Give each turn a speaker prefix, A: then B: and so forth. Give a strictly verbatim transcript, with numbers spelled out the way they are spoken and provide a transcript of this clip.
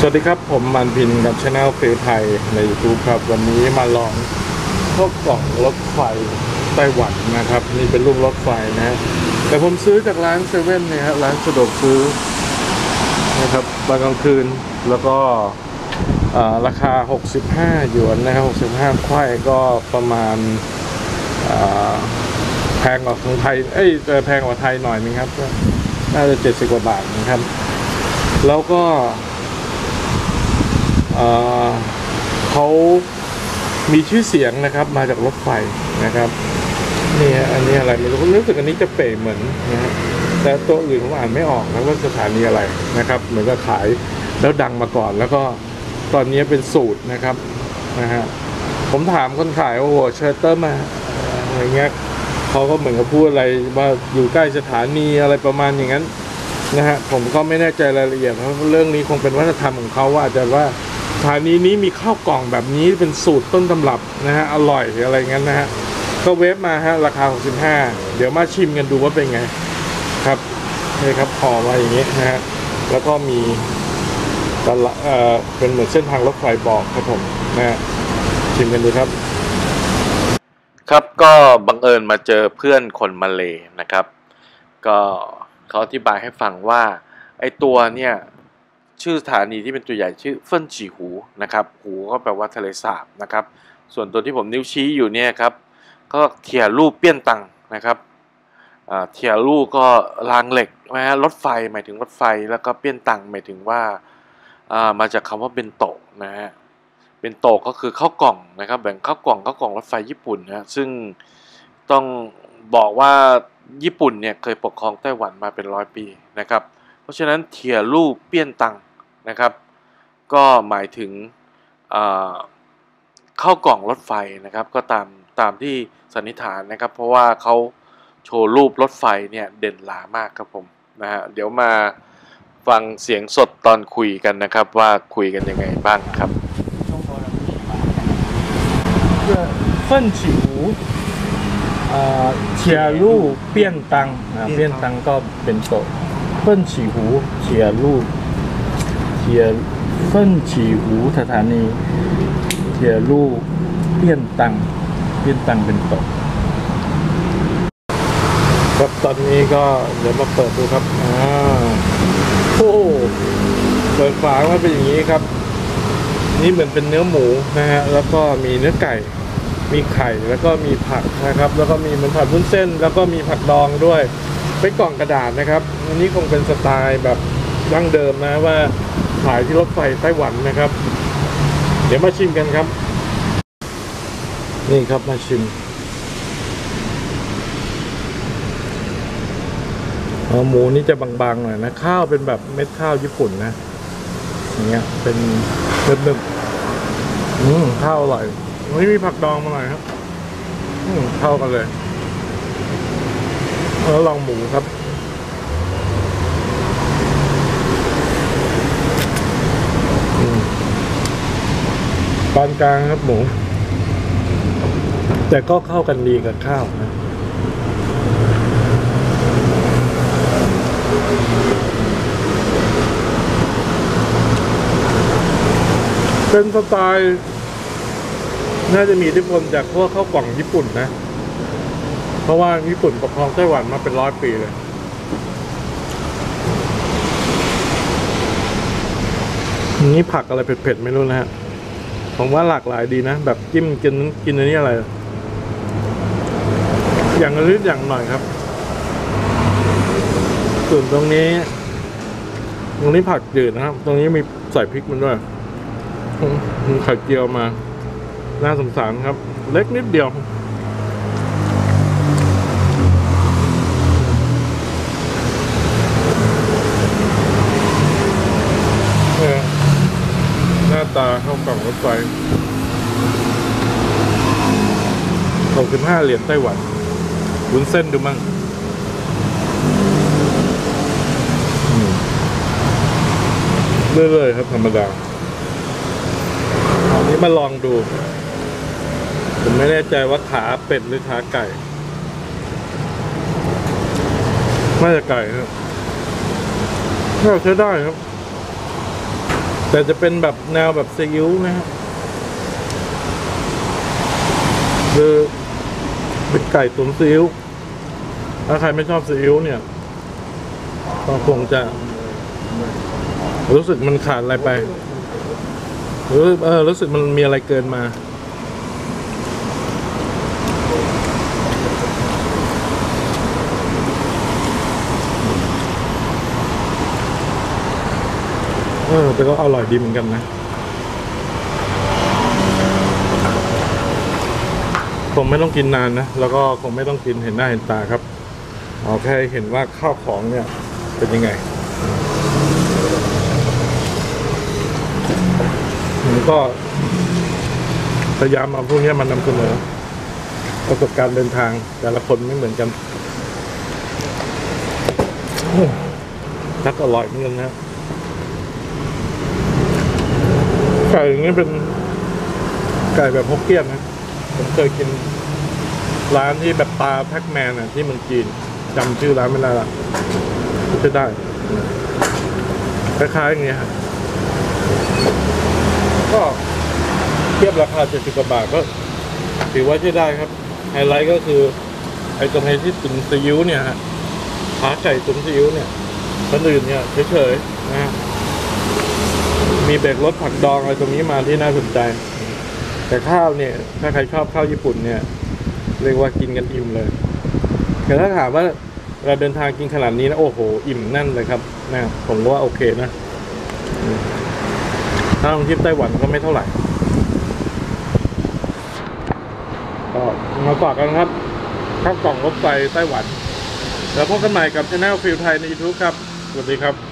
A: สวัสดีครับผมมันพินกับช anel ฟิลไทยใน YouTube ครับวันนี้มาลองข้าวกล่องรถไฟไต้หวันนะครับนี่เป็นรูปรถไฟนะฮะแต่ผมซื้อจากร้านเซเว่นเนี่ยฮะร้านสะดวกซื้อนะครับตอนกลางคืนแล้วก็ราคาหกสิบห้าหยวนนะครับหกสิบห้าควายก็ประมาณแพงกว่าของไทยเอ้ยแพงกว่าไทยหน่อยนึงครับก็น่าจะเจ็ดสิบกว่าบาทนะครับแล้วก็เขามีชื่อเสียงนะครับมาจากรถไฟนะครับนี่อันนี้อะไรไม่รู้รู้สึกอันนี้จะเป๋เหมือนนะฮะแต่ตัวอื่นผมอ่านไม่ออกนะว่าสถานีอะไรนะครับเหมือนกับขายแล้วดังมาก่อนแล้วก็ตอนนี้เป็นสูตรนะครับนะฮะผมถามคนขายโอ้โหเชอร์เตอร์มาอะไรเงี้ยเขาก็เหมือนกับพูดอะไรว่าอยู่ใกล้สถานีอะไรประมาณอย่างนั้นนะฮะผมก็ไม่แน่ใจรายละเอียดเพราะเรื่องนี้คงเป็นวัฒนธรรมของเขาว่าอาจจะว่าสถานีนี้มีข้าวกล่องแบบนี้เป็นสูตรต้นตำรับนะฮะอร่อยอะไรเงี้ยนะฮะก็เวฟมาฮะราคาหกสิบห้าเดี๋ยวมาชิมกันดูว่าเป็นไงครับนี่ครับห่อมาอย่างนี้นะฮะแล้วก็มีตลาดเอ่อเป็นเหมือนเส้นทางรถไฟบอกครับผมนะฮะชิมกันดูครับ
B: ครับก็บังเอิญมาเจอเพื่อนคนมาเลนะครับก็เขาอธิบายให้ฟังว่าไอตัวเนี่ยชื่อสถานีที่เป็นตัวใหญ่ชื่อเฟิ่นฉีหูนะครับหูก็แปลว่าทะเลสาบนะครับส่วนตัวที่ผมนิ้วชี้อยู่เนี่ยครับก็เทียรูปเปี้ยนตังนะครับเทียรูปก็รางเหล็กนะฮะรถไฟหมายถึงรถไฟแล้วก็เปี้ยนตังหมายถึงว่ามาจากคำว่าเบนโตะนะฮะเบนโตะก็คือข้าวกล่องนะครับแบ่งข้าวกล่องข้าวกล่องรถไฟญี่ปุ่นนะซึ่งต้องบอกว่าญี่ปุ่นเนี่ยเคยปกครองไต้หวันมาเป็นร้อยปีนะครับเพราะฉะนั้นเทียรูปเปี้ยนตังนะครับก็หมายถึงข้าวกล่องรถไฟนะครับก็ตามตามที่สันนิษฐานนะครับเพราะว่าเขาโชว์รูปรถไฟเนี่ยเด่นหลามากครับผมนะฮะเดี๋ยวมาฟังเสียงสดตอนคุยกันนะครับว่าคุยกันยังไงบ้างครับ
A: เฟิ่นฉีหูเทียรูปเปี้ยนตังเปี้ยนตังก็เป็นโตเฟิ่นฉีหูเทียรูปเทียเฟิ่นฉีหูสถานีเทียรูปเปี้ยนตังเปี้ยนตังเป็นโตครับตอนนี้ก็เดี๋ยวมาเปิดดูครับอ่าโอ้เปิดฝามาเป็นอย่างนี้ครับนี่เหมือนเป็นเนื้อหมูนะฮะแล้วก็มีเนื้อไก่มีไข่แล้วก็มีผักนะครับแล้วก็มีเหมือนผัดวุ้นเส้นแล้วก็มีผักดองด้วยเป็นกล่องกระดาษนะครับอันนี้คงเป็นสไตล์แบบดั้งเดิมนะว่าขายที่รถไฟไต้หวันนะครับเดี๋ยวมาชิมกันครับนี่ครับมาชิมหมูนี่จะบางๆหน่อยนะข้าวเป็นแบบเม็ดข้าวญี่ปุ่นนะอย่างเงี้ยเป็นนึบๆอืมข้าวอร่อยไม่มีผักดองมาหน่อยครับอืมเข้ากันเลยแล้วลองหมูครับปานกลางครับหมูแต่ก็เข้ากันดีกับข้าวนะเป็นสไตล์น่าจะมีอิทธิพลจากพวกข้าวกล่องญี่ปุ่นนะเพราะว่าญี่ปุ่นปกครองไต้หวันมาเป็นร้อยปีเลยนี่ผักอะไรเผ็ดๆไม่รู้นะฮะผมว่าหลากหลายดีนะแบบจิ้มกินกินอันนี้อะไรอย่างละนิดอย่างหน่อยครับส่วนตรงนี้ตรงนี้ผักจืดนะครับตรงนี้มีใส่พริกมันด้วยมีไข่เจียวมาน่าสงสารครับเล็กนิดเดียวหน้าตาเข้ากล่องรถไฟหกสิบห้าเหรียญไต้หวันวุ้นเส้นดูมั่งเรื่อยๆครับธรรมดาอันนี้มาลองดูผมไม่แน่ใจว่าขาเป็ดหรือขาไก่น่าจะไก่ครับน่าใช้ได้ครับ อแต่จะเป็นแบบแนวแบบซีอิ๊วนะครับคือเป็นไก่ตุ๋นซีอิ๊วถ้าใครไม่ชอบซีอิ๊วเนี่ยก็คงจะรู้สึกมันขาดอะไรไปหรือเออรู้สึกมันมีอะไรเกินมาเออแต่ก็อร่อยดีเหมือนกันนะคงไม่ต้องกินนานนะแล้วก็คงไม่ต้องกินเห็นหน้าเห็นตาครับเอาแค่เห็นว่าข้าวของเนี่ยเป็นยังไงผมก็พยายามเอาพวกนี้มานำเสนอประสบการณ์เดินทางแต่ละคนไม่เหมือนกันนักอร่อยเหมือนกันนะไก่อย่างนี้เป็นไก่แบบฮกเกี้ยนนะผมเคยกินร้านที่แบบปลาแพ็กแมนอ่ะที่เมืองจีนจำชื่อร้านไม่ได้ละจะได้คล้ายๆอย่างเงี้ยก็เทียบราคาเจ็ดสิบกว่าบาทก็ถือว่าใช้ได้ครับไฮไลท์ก็คือไอ้ตรงไอ้ที่ตุ๋นซีอิ๊วเนี่ยฮะขาไก่ตุ๋นซีอิ๊วเนี่ยคนอื่นเนี่ยเฉยๆนะฮะมีเบรกรสผักดองอะไรตรงนี้มาที่น่าสนใจแต่ข้าวเนี่ยถ้าใครชอบข้าวญี่ปุ่นเนี่ยเรียกว่ากินกันอิ่มเลยแต่ถ้าถามว่าเราเดินทางกินขนาดนี้นะโอ้โหอิ่มแน่นเลยครับนะผมว่าโอเคนะถ้าลองเทียบไต้หวันก็ไม่เท่าไหร่ก็มาฝากกันครับข้าวกล่องรถไฟไต้หวันแล้วพบกันใหม่กับช anel ฟิลไทยใน YouTube ครับสวัสดีครับ